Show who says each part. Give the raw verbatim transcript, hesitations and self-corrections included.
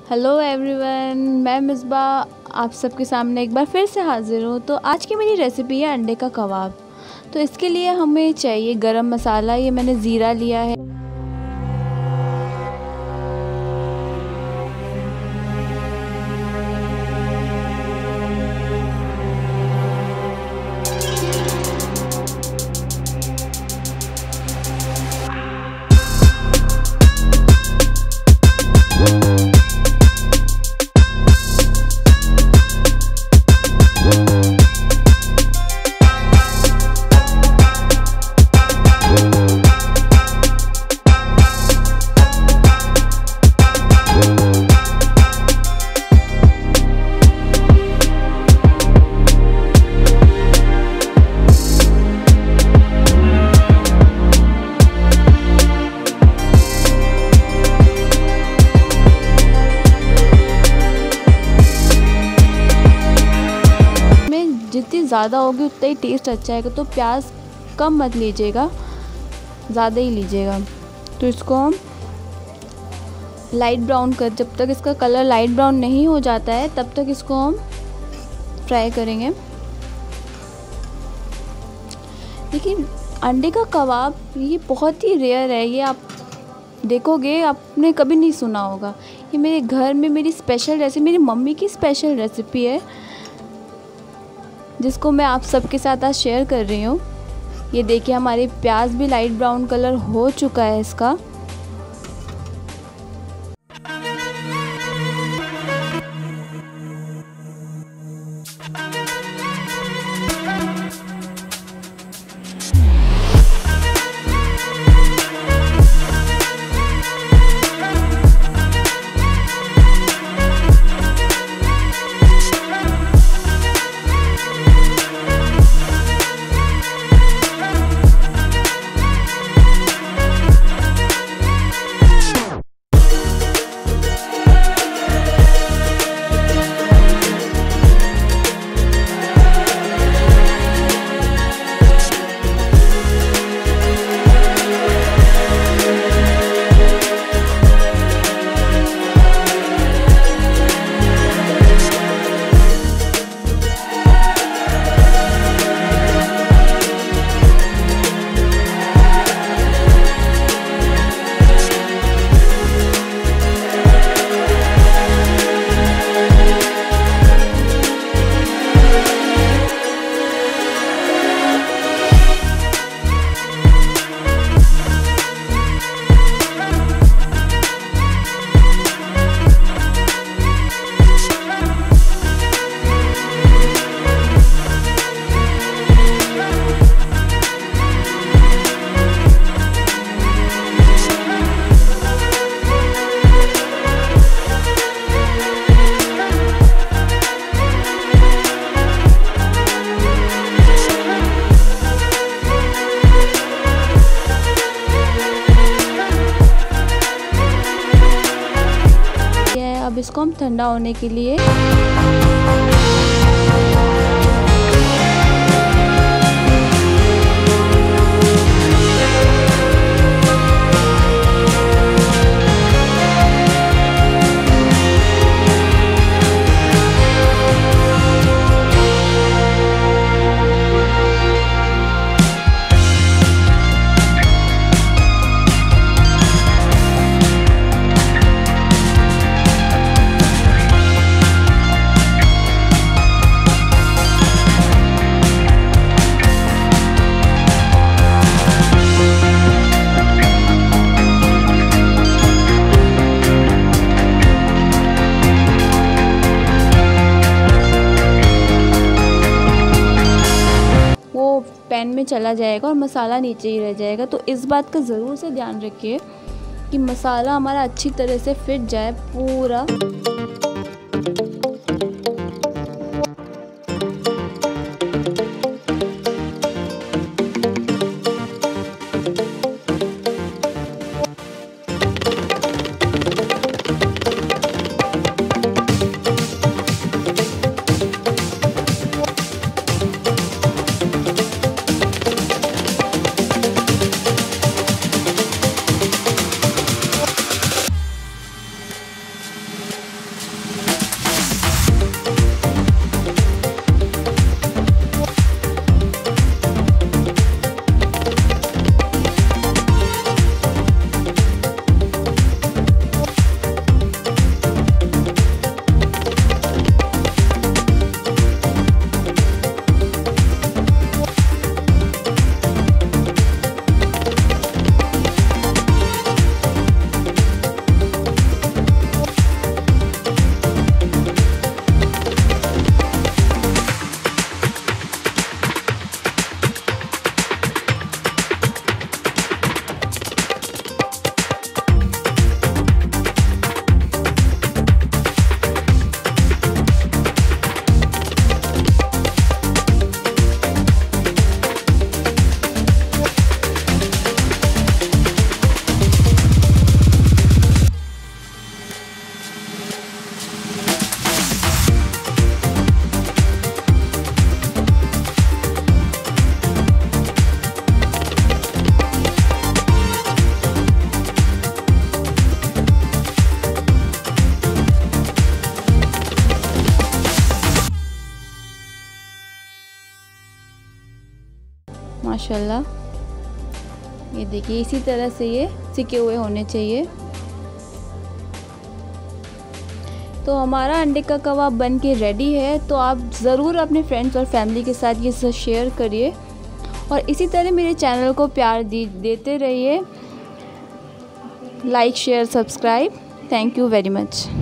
Speaker 1: Hello everyone, मैं मिसबा आप सबके सामने एक बार फिर से हाज़िर हूँ। तो आज की मेरी रेसिपी है अंडे का कबाब। तो इसके लिए हमें चाहिए गरम मसाला। ये मैंने ज़ीरा लिया है, जितनी ज़्यादा होगी उतना ही टेस्ट अच्छा आएगा। तो प्याज कम मत लीजिएगा, ज़्यादा ही लीजिएगा। तो इसको हम लाइट ब्राउन कर, जब तक इसका कलर लाइट ब्राउन नहीं हो जाता है तब तक इसको हम फ्राई करेंगे। लेकिन अंडे का कबाब ये बहुत ही रेयर है, ये आप देखोगे आपने कभी नहीं सुना होगा। ये मेरे घर में मेरी स्पेशल रेसिपी, मेरी मम्मी की स्पेशल रेसिपी है, जिसको मैं आप सबके साथ आज शेयर कर रही हूँ। ये देखिए हमारे प्याज भी लाइट ब्राउन कलर हो चुका है इसका। अब इसको हम ठंडा होने के लिए पैन में चला जाएगा और मसाला नीचे ही रह जाएगा। तो इस बात का ज़रूर से ध्यान रखिए कि मसाला हमारा अच्छी तरह से फिट जाए पूरा। माशाल्लाह। ये देखिए इसी तरह से ये सिके हुए होने चाहिए। तो हमारा अंडे का कबाब बन के रेडी है। तो आप ज़रूर अपने फ्रेंड्स और फैमिली के साथ ये शेयर करिए और इसी तरह मेरे चैनल को प्यार दी देते रहिए। Like share subscribe. Thank you very much.